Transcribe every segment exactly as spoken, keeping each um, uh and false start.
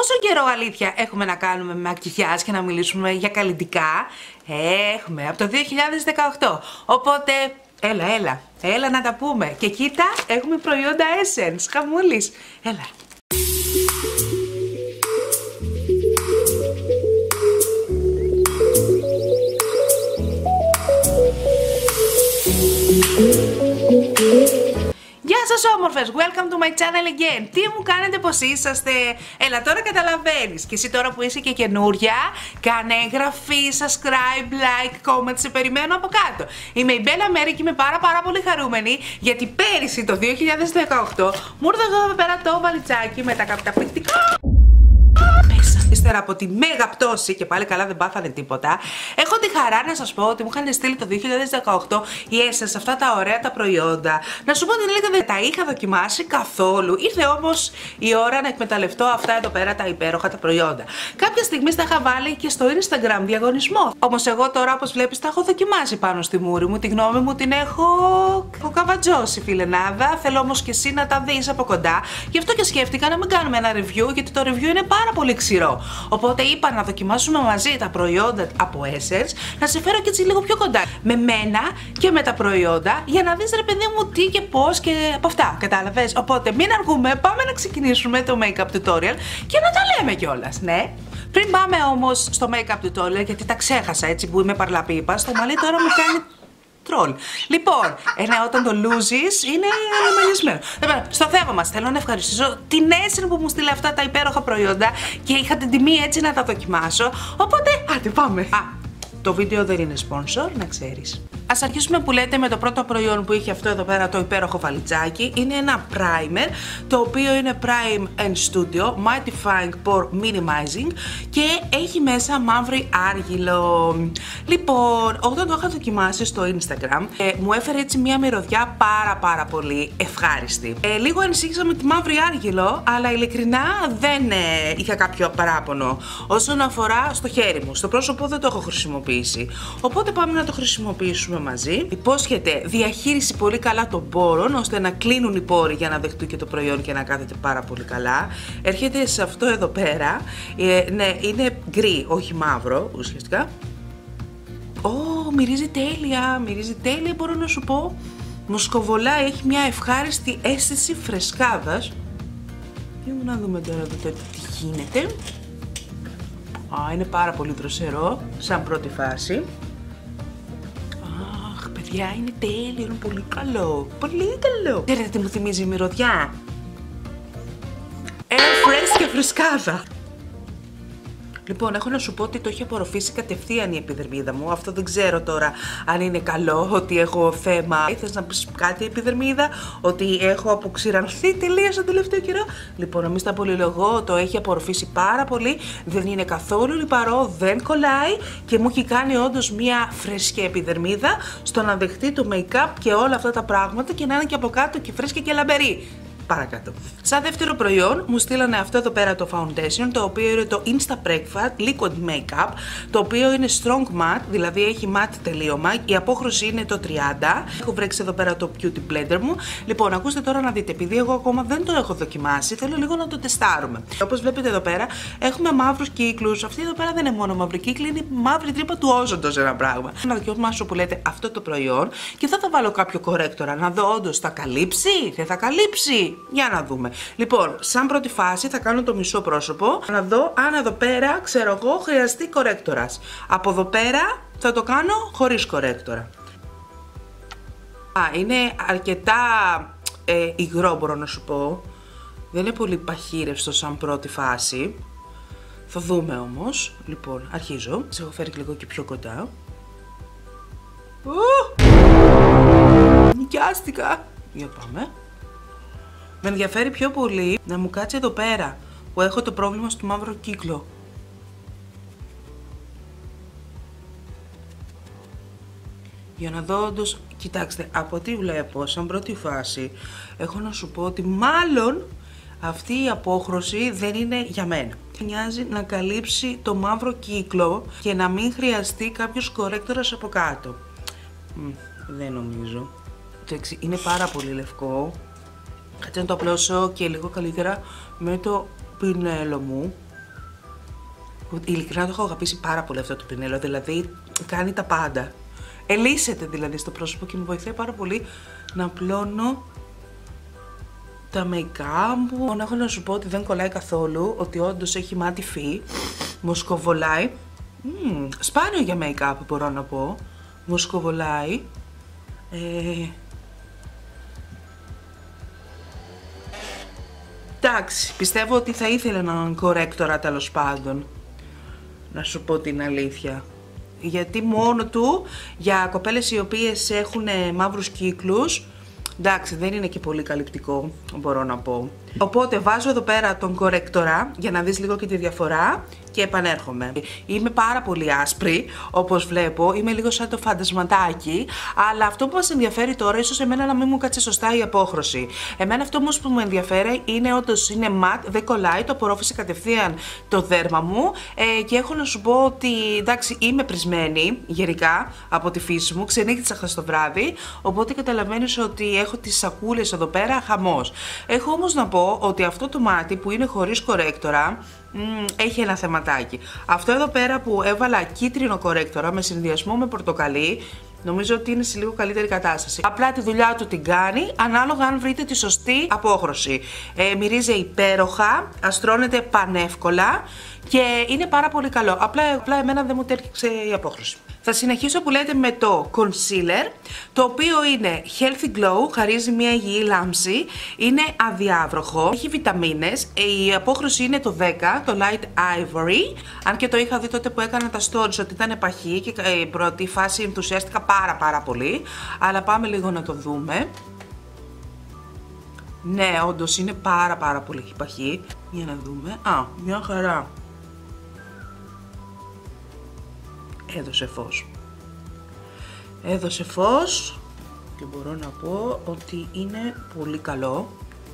Πόσο καιρό αλήθεια έχουμε να κάνουμε μακιγιάζ και να μιλήσουμε για καλλιτικά? Έχουμε από το δύο χιλιάδες δεκαοκτώ. Οπότε έλα, έλα, έλα να τα πούμε. Και κοίτα, έχουμε προϊόντα Essence, χαμούλης. Έλα. Γεια σας όμορφες, welcome to my channel again. Τι μου κάνετε, πως είσαστε? Έλα τώρα καταλαβαίνεις. Και εσύ τώρα που είσαι και καινούρια, κάνε εγγραφή, subscribe, like, comment, σε περιμένω από κάτω. Είμαι η Μπέλα Μέρη και είμαι πάρα πάρα πολύ χαρούμενη, γιατί πέρυσι το δύο χιλιάδες δεκαοκτώ μου ήρθε εδώ πέρα το βαλιτσάκι με τα καταπληκτικά μέσα. Ύστερα από τη μέγα πτώση, και πάλι καλά δεν πάθανε τίποτα, έχω τη χαρά να σας πω ότι μου είχαν στείλει το δύο χιλιάδες δεκαοκτώ οι Essence αυτά τα ωραία τα προϊόντα. Να σου πω την αλήθεια, δεν τα είχα δοκιμάσει καθόλου. Ήρθε όμως η ώρα να εκμεταλλευτώ αυτά εδώ πέρα τα υπέροχα τα προϊόντα. Κάποια στιγμή τα είχα βάλει και στο Instagram διαγωνισμό. Όμως εγώ τώρα, όπως βλέπεις, τα έχω δοκιμάσει πάνω στη μούρη μου. Τη γνώμη μου την έχω, έχω καβατζώσει, φιλενάδα. Θέλω όμως και εσύ να τα δεις από κοντά. Γι' αυτό και σκέφτηκα να μην κάνουμε ένα review, γιατί το review είναι πάρα πολύ ξηρό. Οπότε είπα να δοκιμάσουμε μαζί τα προϊόντα από Essence, να σε φέρω και έτσι λίγο πιο κοντά με μένα και με τα προϊόντα, για να δεις ρε παιδί μου τι και πώς και από αυτά, κατάλαβες? Οπότε μην αργούμε, πάμε να ξεκινήσουμε το make-up tutorial και να τα λέμε κιόλας, ναι. Πριν πάμε όμως στο make-up tutorial, γιατί τα ξέχασα έτσι που είμαι παρλαπίπα, στο μαλλί τώρα μου κάνει τρόλ. Λοιπόν, ένα όταν το λούζεις είναι αναμελισμένο. Στο θέμα μας, θέλω να ευχαριστήσω την Essence που μου στείλε αυτά τα υπέροχα προϊόντα και είχα την τιμή έτσι να τα δοκιμάσω. Οπότε, άντε πάμε. Α, το βίντεο δεν είναι sponsor, να ξέρεις. Ας αρχίσουμε που λέτε με το πρώτο προϊόν που είχε αυτό εδώ πέρα το υπέροχο βαλιτσάκι. Είναι ένα primer, το οποίο είναι Prime and Studio Mattifying Pore Minimizing και έχει μέσα μαύρη άργυλο. Λοιπόν, όταν το είχα δοκιμάσει στο Instagram, ε, μου έφερε έτσι μια μυρωδιά πάρα πάρα πολύ ευχάριστη. Ε, λίγο ανησύχησα με τη μαύρη άργυλο, αλλά ειλικρινά δεν ε, είχα κάποιο παράπονο. Όσον αφορά στο χέρι μου, στο πρόσωπο δεν το έχω χρησιμοποιήσει. Οπότε πάμε να το χρησιμοποιήσουμε μαζί. Υπόσχεται διαχείριση πολύ καλά των πόρων, ώστε να κλείνουν οι πόροι για να δεχτούν και το προϊόν και να κάθεται πάρα πολύ καλά. Έρχεται σε αυτό εδώ πέρα. Ε, ναι, είναι γκρι, όχι μαύρο ουσιαστικά. Ω, oh, μυρίζει τέλεια, μυρίζει τέλεια, μπορώ να σου πω. Μοσκοβολάει, έχει μια ευχάριστη αίσθηση φρεσκάδας. Για να δούμε τώρα εδώ πέρα τι γίνεται. Α, είναι πάρα πολύ δροσερό, σαν πρώτη φάση. Παιδιά, είναι τέλειο, είναι πολύ καλό, πολύ καλό. Ξέρετε τι μου θυμίζει η μυρωδιά? Air fresh και φρεσκάδα. Λοιπόν, έχω να σου πω ότι το έχει απορροφήσει κατευθείαν η επιδερμίδα μου. Αυτό δεν ξέρω τώρα αν είναι καλό, ότι έχω θέμα. Θες να πεις κάτι επιδερμίδα, ότι έχω αποξηρανθεί τελείως τον τελευταίο καιρό? Λοιπόν, μην στα πολυλογώ, το έχει απορροφήσει πάρα πολύ. Δεν είναι καθόλου λιπαρό, δεν κολλάει και μου έχει κάνει όντως μια φρέσκη επιδερμίδα στο να δεχτεί το make-up και όλα αυτά τα πράγματα και να είναι και από κάτω και φρέσκη και λαμπερή. Παρακάτω. Σαν δεύτερο προϊόν μου στείλανε αυτό εδώ πέρα το foundation, το οποίο είναι το Insta Breakfast Liquid Makeup, το οποίο είναι strong matte, δηλαδή έχει matte τελείωμα, η απόχρωση είναι το τριάντα. Έχω βρέξει εδώ πέρα το beauty blender μου. Λοιπόν, ακούστε τώρα να δείτε, επειδή εγώ ακόμα δεν το έχω δοκιμάσει, θέλω λίγο να το τεστάρουμε. Όπως βλέπετε εδώ πέρα, έχουμε μαύρους κύκλους. Αυτή εδώ πέρα δεν είναι μόνο μαύρη κύκλη, είναι μαύρη τρύπα του όζοντος ένα πράγμα. Να δοκιμάσω που λέτε αυτό το προϊόν και θα θα βάλω κάποιο κορέκτορα, να δω όντως θα καλύψει, δεν θα καλύψει. Για να δούμε. Λοιπόν, σαν πρώτη φάση θα κάνω το μισό πρόσωπο, να δω αν εδώ πέρα, ξέρω εγώ, χρειαστεί κορέκτορας. Από εδώ πέρα θα το κάνω χωρίς κορέκτορα. Α, είναι αρκετά ε, υγρό, μπορώ να σου πω. Δεν είναι πολύ παχύρευστο σαν πρώτη φάση. Θα δούμε όμως. Λοιπόν, αρχίζω. Σε έχω φέρει και λίγο και πιο κοντά. Νοικιάστηκα. Για πάμε. Με ενδιαφέρει πιο πολύ να μου κάτσει εδώ πέρα που έχω το πρόβλημα στο μαύρο κύκλο. Για να δω όντως, κοιτάξτε, από τι βλέπω, σαν πρώτη φάση, έχω να σου πω ότι μάλλον αυτή η απόχρωση δεν είναι για μένα. Μοιάζει να καλύψει το μαύρο κύκλο και να μην χρειαστεί κάποιος κορέκτορας από κάτω. Μ, δεν νομίζω. Εντάξει, είναι πάρα πολύ λευκό. Κάτσε να το απλώσω και λίγο καλύτερα με το πινέλο μου. Ειλικρινά το έχω αγαπήσει πάρα πολύ αυτό το πινέλο, δηλαδή κάνει τα πάντα. Ελύσσεται δηλαδή στο πρόσωπο και μου βοηθάει πάρα πολύ να απλώνω τα make-up μου. Έχω να σου πω ότι δεν κολλάει καθόλου, ότι όντως έχει μάτι φύ, μοσκοβολάει. Mm, σπάνιο για make-up μπορώ να πω, μοσκοβολάει. Ε... Εντάξει, πιστεύω ότι θα ήθελα έναν κορέκτορα τέλος πάντων, να σου πω την αλήθεια. Γιατί μόνο του, για κοπέλες οι οποίες έχουν μαύρους κύκλους, εντάξει, δεν είναι και πολύ καλυπτικό, μπορώ να πω. Οπότε βάζω εδώ πέρα τον κορέκτορα για να δεις λίγο και τη διαφορά και επανέρχομαι. Είμαι πάρα πολύ άσπρη, όπως βλέπω, είμαι λίγο σαν το φαντασματάκι, αλλά αυτό που μας ενδιαφέρει τώρα, ίσως εμένα να μην μου κάτσει σωστά η απόχρωση. Εμένα αυτό όμως που με ενδιαφέρει είναι όντως είναι ματ, δεν κολλάει, το απορρόφησε κατευθείαν το δέρμα μου ε, και έχω να σου πω ότι εντάξει, είμαι πρισμένη γενικά από τη φύση μου, ξενύχτησα χθες το βράδυ, οπότε καταλαβαίνεις ότι έχω τις σακούλες εδώ πέρα, χαμός. Έχω όμως να πω ότι αυτό το μάτι που είναι χωρίς κορέκτορα Mm, έχει ένα θεματάκι. Αυτό εδώ πέρα που έβαλα κίτρινο κορέκτορα με συνδυασμό με πορτοκαλί, νομίζω ότι είναι σε λίγο καλύτερη κατάσταση. Απλά τη δουλειά του την κάνει, ανάλογα αν βρείτε τη σωστή απόχρωση. Ε, μυρίζει υπέροχα, αστρώνεται πανεύκολα και είναι πάρα πολύ καλό. Απλά, απλά εμένα δεν μου τέρκυξε η απόχρωση. Θα συνεχίσω που λέτε με το concealer, το οποίο είναι healthy glow, χαρίζει μια υγιή λάμψη, είναι αδιάβροχο, έχει βιταμίνες, η απόχρωση είναι το δέκα, το light ivory, αν και το είχα δει τότε που έκανα τα stories ότι ήταν παχύ και η πρώτη φάση ενθουσιάστηκα πάρα πάρα πολύ, αλλά πάμε λίγο να το δούμε. Ναι, όντως είναι πάρα πάρα πολύ παχύ, για να δούμε, α, μια χαρά. Έδωσε φως. Έδωσε φως και μπορώ να πω ότι είναι πολύ καλό.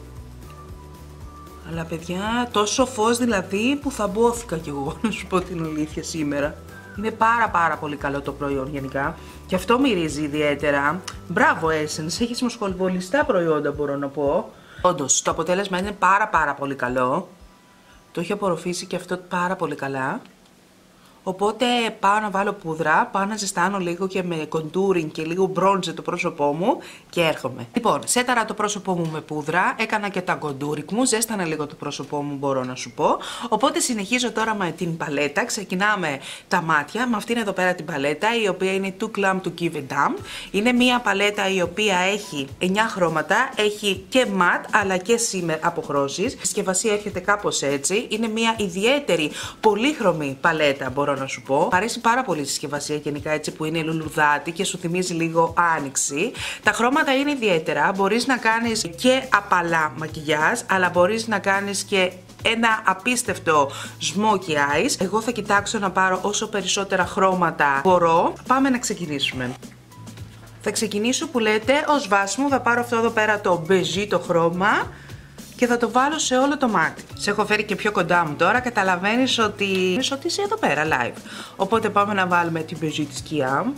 Αλλά παιδιά, τόσο φως δηλαδή που θα μπόθηκα κι εγώ, να σου πω την αλήθεια σήμερα. Είναι πάρα πάρα πολύ καλό το προϊόν γενικά. Και αυτό μυρίζει ιδιαίτερα. Μπράβο Essence, έχεις μοσχολβολιστά προϊόντα μπορώ να πω. Όντως, το αποτέλεσμα είναι πάρα πάρα πολύ καλό. Το έχει απορροφήσει και αυτό πάρα πολύ καλά. Οπότε πάω να βάλω πούδρα, πάω να ζεστάνω λίγο και με contouring και λίγο bronze το πρόσωπό μου και έρχομαι. Λοιπόν, σέταρα το πρόσωπό μου με πούδρα, έκανα και τα contouring μου, ζέστανα λίγο το πρόσωπό μου μπορώ να σου πω. Οπότε συνεχίζω τώρα με την παλέτα, ξεκινάμε τα μάτια με αυτήν εδώ πέρα την παλέτα, η οποία είναι Too Glam to Give a Damn. Είναι μια παλέτα η οποία έχει εννιά χρώματα, έχει και matte αλλά και shimmer αποχρώσεις. Η συσκευασία έρχεται κάπως έτσι, είναι μια ιδιαίτερη πολύχρωμη παλέτα μπορώ να σου πω. Μ' αρέσει πάρα πολύ η συσκευασία γενικά έτσι που είναι λουλουδάτη και σου θυμίζει λίγο άνοιξη. Τα χρώματα είναι ιδιαίτερα, μπορείς να κάνεις και απαλά μακιγιάζ, αλλά μπορείς να κάνεις και ένα απίστευτο smoky eyes. Εγώ θα κοιτάξω να πάρω όσο περισσότερα χρώματα μπορώ. Πάμε να ξεκινήσουμε. Θα ξεκινήσω που λέτε ως βάσιμο, θα πάρω αυτό εδώ πέρα το beige το χρώμα και θα το βάλω σε όλο το μάτι. Σε έχω φέρει και πιο κοντά μου τώρα, καταλαβαίνεις ότι, ότι είσαι εδώ πέρα live. Οπότε πάμε να βάλουμε την beige τη σκιά.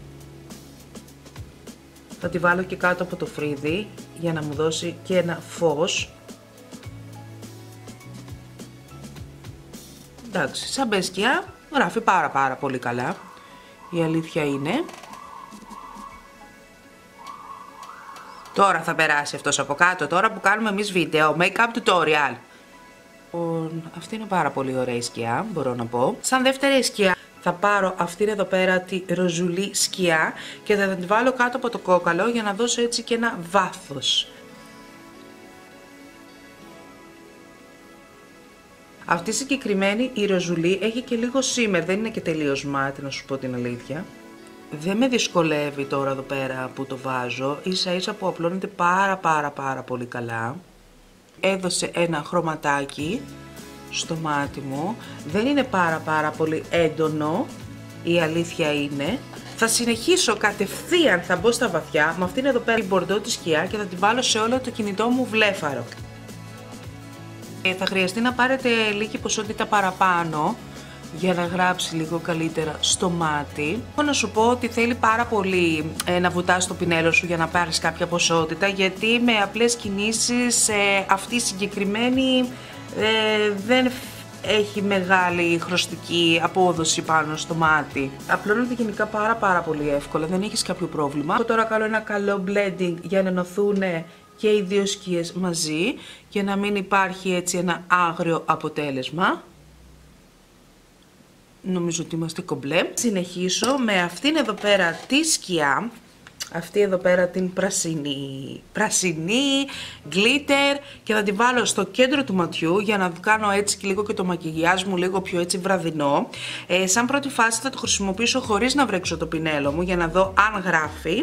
Θα τη βάλω και κάτω από το φρύδι για να μου δώσει και ένα φως. Εντάξει, σαν μπε σκιά γράφει πάρα πάρα πολύ καλά. Η αλήθεια είναι. Τώρα θα περάσει αυτός από κάτω, τώρα που κάνουμε εμείς βίντεο, make-up tutorial. Αυτή είναι πάρα πολύ ωραία η σκιά, μπορώ να πω. Σαν δεύτερη σκιά θα πάρω αυτήν εδώ πέρα τη ροζουλή σκιά και θα την βάλω κάτω από το κόκαλο για να δώσω έτσι και ένα βάθος. Αυτή η συγκεκριμένη η ροζουλή έχει και λίγο shimmer, δεν είναι και τελείως μάτι να σου πω την αλήθεια. Δεν με δυσκολεύει τώρα εδώ πέρα που το βάζω, ίσα ίσα που απλώνεται πάρα πάρα πάρα πολύ καλά. Έδωσε ένα χρωματάκι στο μάτι μου, δεν είναι πάρα πάρα πολύ έντονο, η αλήθεια είναι. Θα συνεχίσω κατευθείαν, θα μπω στα βαθιά με αυτήν εδώ πέρα την μπορντό τη σκιά και θα τη βάλω σε όλο το κινητό μου βλέφαρο. Ε, θα χρειαστεί να πάρετε λίγη ποσότητα παραπάνω για να γράψει λίγο καλύτερα στο μάτι. Έχω να σου πω ότι θέλει πάρα πολύ ε, να βουτάς το πινέλο σου για να πάρεις κάποια ποσότητα, γιατί με απλές κινήσεις ε, αυτή η συγκεκριμένη ε, δεν έχει μεγάλη χρωστική απόδοση πάνω στο μάτι. Απλώνονται γενικά πάρα πάρα πολύ εύκολα, δεν έχεις κάποιο πρόβλημα. Εγώ τώρα κάνω ένα καλό blending για να ενωθούν και οι δύο σκιές μαζί και να μην υπάρχει έτσι ένα άγριο αποτέλεσμα. Νομίζω ότι είμαστε κομπλέ. Συνεχίσω με αυτήν εδώ πέρα τη σκιά. Αυτή εδώ πέρα την πρασινή, πρασινή, glitter, και θα τη βάλω στο κέντρο του ματιού για να κάνω έτσι και λίγο και το μακιγιάζ μου λίγο πιο έτσι βραδινό. Ε, σαν πρώτη φάση θα το χρησιμοποιήσω χωρίς να βρέξω το πινέλο μου για να δω αν γράφει.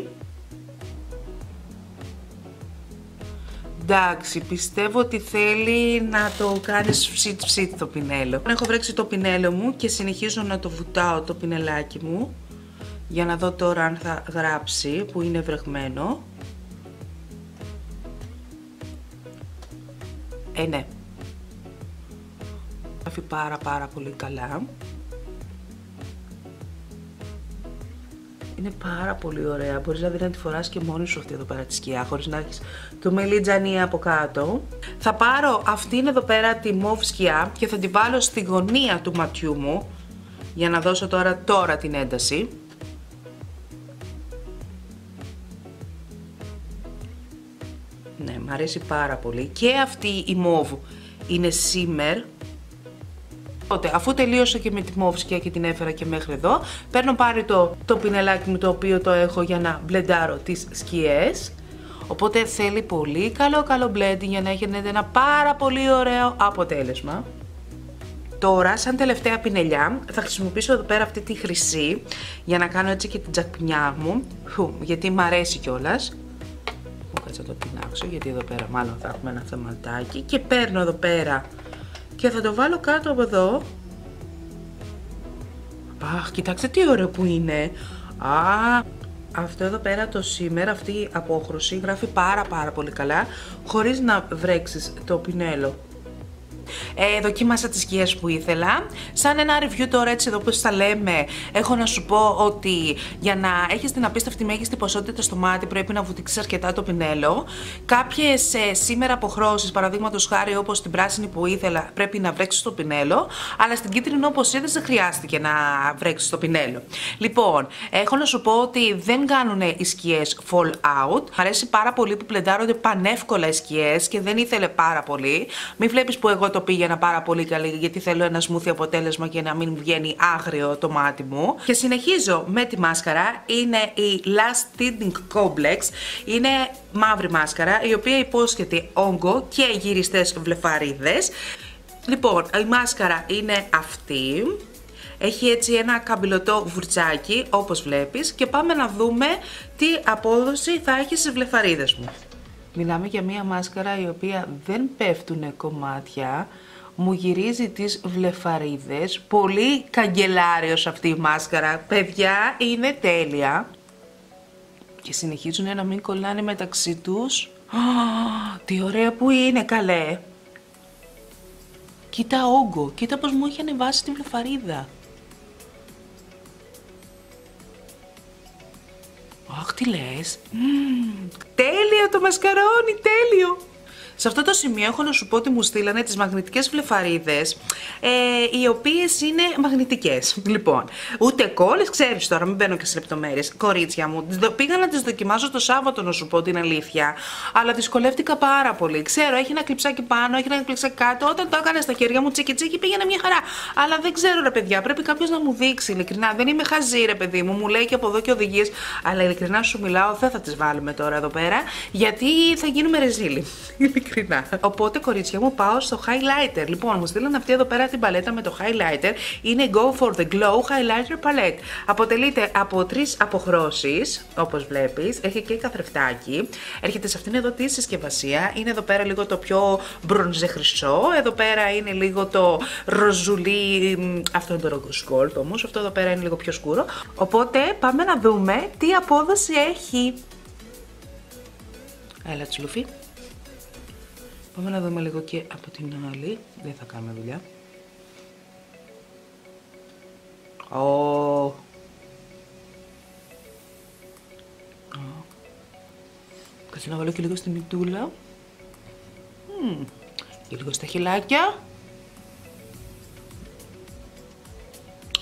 Εντάξει, πιστεύω ότι θέλει να το κάνεις ψιτ ψιτ το πινέλο. Έχω βρέξει το πινέλο μου και συνεχίζω να το βουτάω το πινελάκι μου για να δω τώρα αν θα γράψει, που είναι βρεγμένο. Ε, ναι. Γράφει πάρα πάρα πολύ καλά. Είναι πάρα πολύ ωραία. Μπορείς δηλαδή να τη φοράς και μόνη σου αυτή εδώ πέρα τη σκιά, χωρίς να έχεις το μελιτζανί από κάτω. Θα πάρω αυτήν εδώ πέρα τη μοβ σκιά και θα τη βάλω στη γωνία του ματιού μου για να δώσω τώρα, τώρα την ένταση. Ναι, μου αρέσει πάρα πολύ. Και αυτή η μοβ είναι shimmer. Οπότε, αφού τελείωσα και με τη μοβ σκιά και την έφερα και μέχρι εδώ, παίρνω πάλι το, το πινελάκι μου το οποίο το έχω για να μπλεντάρω τις σκιές. Οπότε θέλει πολύ καλό καλό blending για να έχετε ένα πάρα πολύ ωραίο αποτέλεσμα. Τώρα, σαν τελευταία πινελιά, θα χρησιμοποιήσω εδώ πέρα αυτή τη χρυσή για να κάνω έτσι και την τζακπινιά μου, γιατί μου αρέσει κιόλας. Κάτσε να το πινάξω, γιατί εδώ πέρα μάλλον θα έχουμε ένα θεματάκι. Και παίρνω εδώ πέρα και θα το βάλω κάτω από εδώ. Αχ, κοιτάξτε τι ωραίο που είναι. Α, αυτό εδώ πέρα το σήμερα, αυτή η απόχρωση γράφει πάρα πάρα πολύ καλά, χωρίς να βρέξεις το πινέλο. Ε, δοκίμασα τις σκιές που ήθελα. Σαν ένα review τώρα έτσι εδώ που τα λέμε, έχω να σου πω ότι για να έχεις την απίστευτη μέγιστη ποσότητα στο μάτι πρέπει να βουτήξεις αρκετά το πινέλο. Κάποιες ε, σήμερα αποχρώσεις, παραδείγματος χάρη όπως την πράσινη που ήθελα, πρέπει να βρέξεις το πινέλο, αλλά στην κίτρινη όπως είδες δεν χρειάστηκε να βρέξεις το πινέλο. Λοιπόν, έχω να σου πω ότι δεν κάνουν οι σκιές fall out. Μ' αρέσει πάρα πολύ που πλεντάρονται πανεύκολα οι σκιές και δεν ήθελε πάρα πολύ. Μην βλέπεις που εγώ το πήγαινα πάρα πολύ καλή, γιατί θέλω ένα smoothie αποτέλεσμα και να μην βγαίνει άγριο το μάτι μου. Και συνεχίζω με τη μάσκαρα. Είναι η Last Tinting Complex. Είναι μαύρη μάσκαρα, η οποία υπόσχεται όγκο και γυριστές βλεφαρίδες. Λοιπόν, η μάσκαρα είναι αυτή. Έχει έτσι ένα καμπυλωτό βουρτσάκι, όπως βλέπεις, και πάμε να δούμε τι απόδοση θα έχει στις βλεφαρίδες μου. Μιλάμε για μία μάσκαρα η οποία δεν πέφτουνε κομμάτια, μου γυρίζει τις βλεφαρίδες, πολύ καγκελάριος αυτή η μάσκαρα, παιδιά, είναι τέλεια. Και συνεχίζουν να μην κολλάνε μεταξύ τους. Oh, τι ωραία που είναι, καλέ. Κοίτα όγκο, κοίτα πως μου έχει ανεβάσει τη βλεφαρίδα. Αχ, τι λες. Mm, τέλειο το μασκαρόνι, τέλειο. Σε αυτό το σημείο έχω να σου πω ότι μου στείλανε τις μαγνητικές βλεφαρίδες, ε, οι οποίες είναι μαγνητικές. Λοιπόν, ούτε κόλλες, ξέρεις τώρα, μην μπαίνω και σε λεπτομέρειες. Κορίτσια μου, πήγα να τις δοκιμάσω το Σάββατο, να σου πω την αλήθεια, αλλά δυσκολεύτηκα πάρα πολύ. Ξέρω, έχει ένα κλειψάκι πάνω, έχει ένα κλειψάκι κάτω. Όταν το έκανα στα χέρια μου τσίκι τσίκι πήγαινε μια χαρά. Αλλά δεν ξέρω, ρε παιδιά, πρέπει κάποιος να μου δείξει. Ειλικρινά, δεν είμαι χαζή, ρε παιδί μου, μου λέει και από εδώ και οδηγίες. Αλλά ειλικρινά σου μιλάω, δεν θα τις βάλουμε τώρα εδώ πέρα, γιατί θα γίνουμε ρεζίλοι. Ειλικρινά. Οπότε, κορίτσια μου, πάω στο highlighter. Λοιπόν, μου στείλαν αυτή εδώ πέρα την παλέτα με το highlighter. Είναι Go for the Glow Highlighter Palette. Αποτελείται από τρεις αποχρώσεις, όπως βλέπεις. Έχει και καθρεφτάκι. Έρχεται σε αυτήν εδώ τη συσκευασία. Είναι εδώ πέρα λίγο το πιο μπρονζε χρυσό. Εδώ πέρα είναι λίγο το ροζουλί. Αυτό είναι το rose gold όμως. Αυτό εδώ πέρα είναι λίγο πιο σκούρο. Οπότε, πάμε να δούμε τι απόδοση έχει. Έλα, τσουλουφί. Πάμε να δούμε λίγο και από την άλλη. Δεν θα κάνουμε δουλειά. Oh. Oh. Κάτσε να βάλω και λίγο στη μυτούλα. Mm. Και λίγο στα χειλάκια.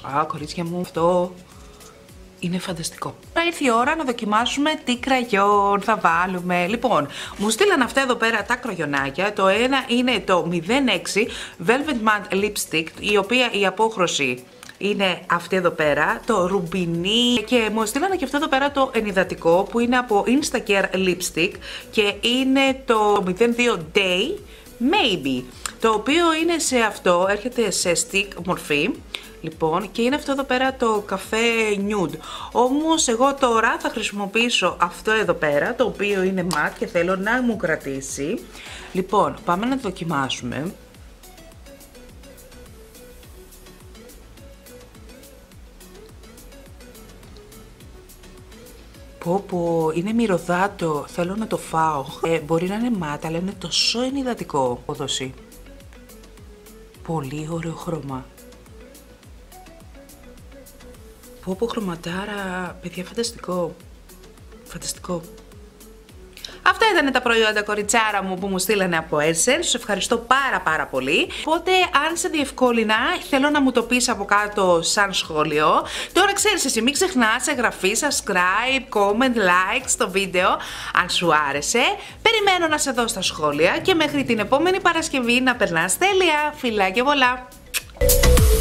Α, κορίτσια μου, αυτό είναι φανταστικό. Τώρα ήρθε η ώρα να δοκιμάσουμε τι κραγιόν θα βάλουμε. Λοιπόν, μου στείλαν αυτά εδώ πέρα τα κραγιονάκια. Το ένα είναι το μηδέν έξι Velvet Matte Lipstick, η οποία η απόχρωση είναι αυτή εδώ πέρα, το ρουμπινί, και μου στείλανε και αυτό εδώ πέρα το ενυδατικό που είναι από Instacare Lipstick και είναι το μηδέν δύο Day Maybe, το οποίο είναι σε αυτό, έρχεται σε stick μορφή. Λοιπόν, και είναι αυτό εδώ πέρα το καφέ nude. Όμως εγώ τώρα θα χρησιμοποιήσω αυτό εδώ πέρα, το οποίο είναι matte και θέλω να μου κρατήσει. Λοιπόν, πάμε να το δοκιμάσουμε. Πω πω, είναι μυρωδάτο, θέλω να το φάω. Ε, μπορεί να είναι μάτα, αλλά είναι τόσο ενυδατικό. Απόδοση. Πολύ ωραίο χρώμα. Πω πω, χρωματάρα, παιδιά, φανταστικό. Φανταστικό. Αυτά ήταν τα προϊόντα, κοριτσάρα μου, που μου στείλανε από Essence. Σας ευχαριστώ πάρα πάρα πολύ. Οπότε, αν σε διευκόλυνα, θέλω να μου το πεις από κάτω σαν σχόλιο. Τώρα ξέρεις εσύ, μην ξεχνάς εγγραφή, subscribe, comment, like στο βίντεο, αν σου άρεσε. Περιμένω να σε δω στα σχόλια και μέχρι την επόμενη Παρασκευή να περνάς τέλεια. Φιλάκια πολλά!